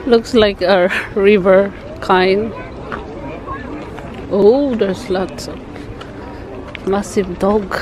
Looks like a river kind. Oh, there's lots of massive dog.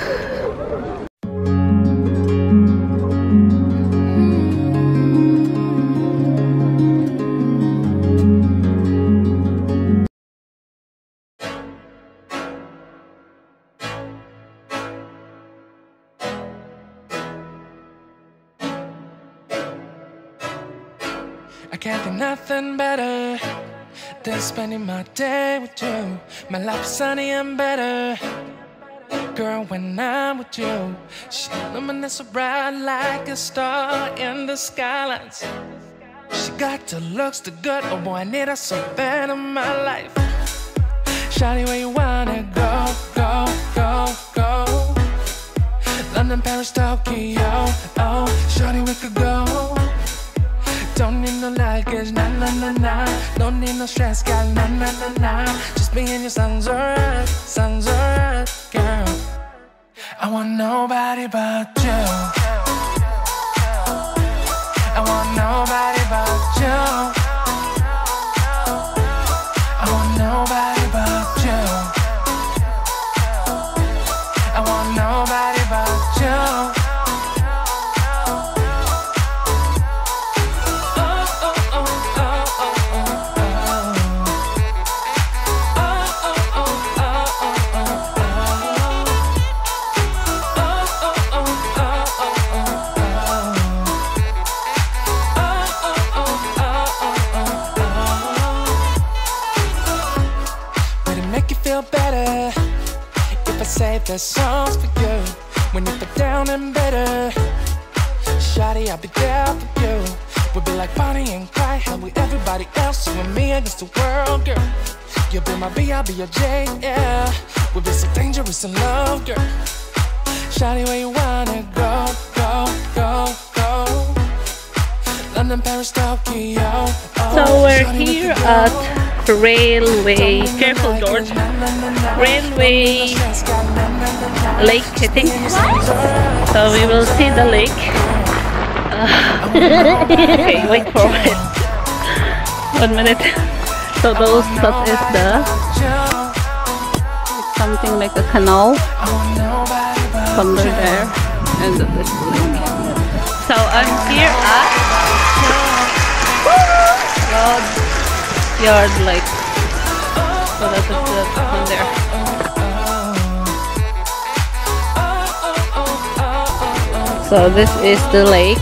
I can't think nothing better than spending my day with you. My life is sunny and better, girl, when I'm with you. She illuminates so bright like a star in the skylines. She got the looks, the good, oh boy, I need her so bad in my life. Shawty, where you wanna go, go, go, go? London, Paris, Tokyo, oh, shawty, we could go. Don't need no luggage, nah, nah, nah, nah. Don't need no stress, girl, nah, nah, nah, nah. Just me and your sounds alright, girl. I want nobody but you. I want nobody but you. I want nobody but you. I want nobody but you. Better if I say the songs for you when you feel down and bitter. Shawty, I'll be there for you. We'll be like Bonnie and Clyde, hell with everybody else, you and me against the world, girl. You'll be my B, I'll be your J, yeah. We'll be so dangerous in love, girl. Shawty, where you wanna go, go, go, go? London, Paris, Tokyo, oh. So we're here at Railway, careful George, Railway Lake, I think. So we will see the lake. Okay, wait for it. 1 minute. So that is the something like a canal under there, and this lake. So I'm here at Rudyard Lake. So that's in there. So this is the lake.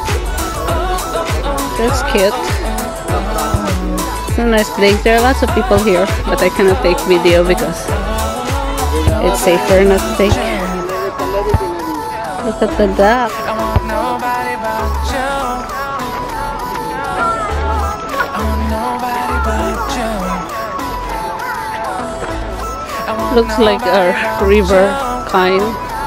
That's cute. It's a nice place. There are lots of people here, but I cannot take video because it's safer not to take. Look at the duck. Looks like a river kind.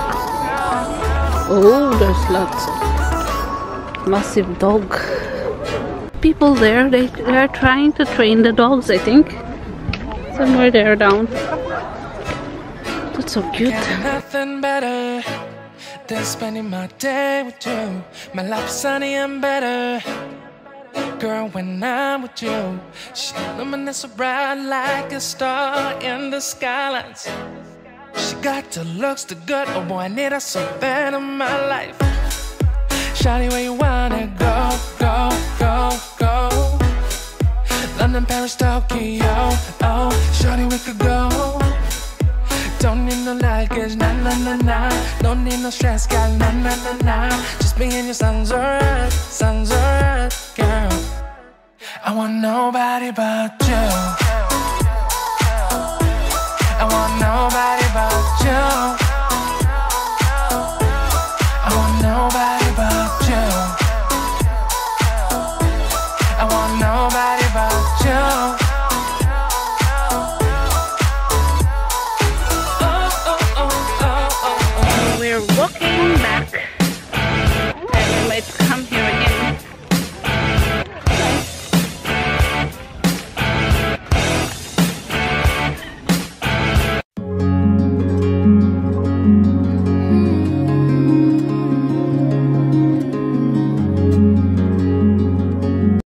Oh, there's lots of massive dog. People there, they are trying to train the dogs, I think. Somewhere there down. That's so cute. Nothing better than spending my day with you. My life is sunny and better, girl, when I'm with you. She illuminates so bright like a star in the skylines. She got the looks, the good, oh boy, I need her so bad in my life. Shawty, where you wanna go, go, go, go? London, Paris, Tokyo, oh, shawty, we could go. Don't need no luggage, nah, nah, nah, nah. Don't need no stress, girl, nah, nah, nah, nah. Just me and your sounds alright, girl. I want nobody but